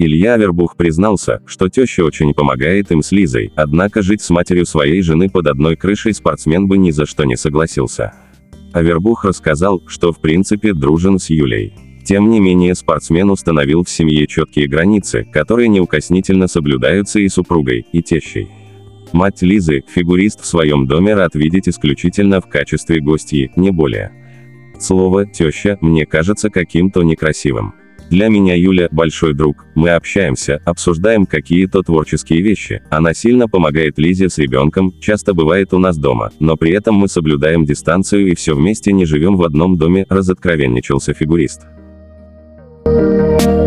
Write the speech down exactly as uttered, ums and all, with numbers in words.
Илья Авербух признался, что теща очень помогает им с Лизой, однако жить с матерью своей жены под одной крышей спортсмен бы ни за что не согласился. Авербух рассказал, что в принципе дружен с Юлей. Тем не менее спортсмен установил в семье четкие границы, которые неукоснительно соблюдаются и супругой, и тещей. Мать Лизы, фигурист в своем доме рад видеть исключительно в качестве гостьи, не более. Слово «теща» мне кажется каким-то некрасивым. Для меня Юля – большой друг, мы общаемся, обсуждаем какие-то творческие вещи, она сильно помогает Лизе с ребенком, часто бывает у нас дома, но при этом мы соблюдаем дистанцию и все вместе не живем в одном доме, разоткровенничался фигурист.